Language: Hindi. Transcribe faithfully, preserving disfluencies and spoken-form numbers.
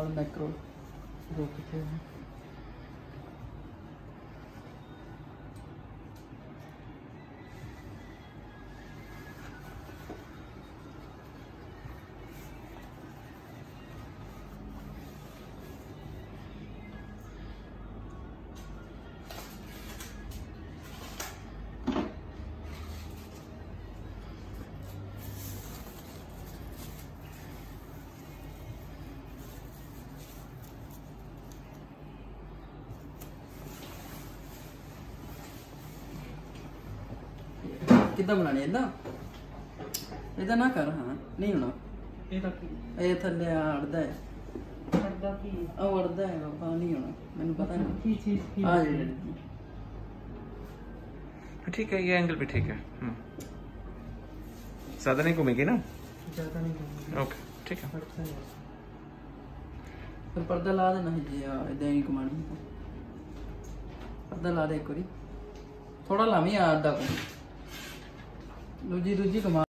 नाल मैक्रो दो किथे है। कितना बनानी है? इदा ना कर। हाँ नहीं होना ये थले अड़दा है अड़दा है बाबा नहीं होना मैंने पता नहीं। हाँ ठीक है ये एंगल भी ठीक है। ज्यादा नहीं घूमेगी ना? ज्यादा नहीं घूमेगी। ओके ठीक है। फिर पर्दा ला देना जी। इदा ही घुमानी पर्दा ला दे एक बारी थोड़ा लावी आधा को दूजी दूजी घुमा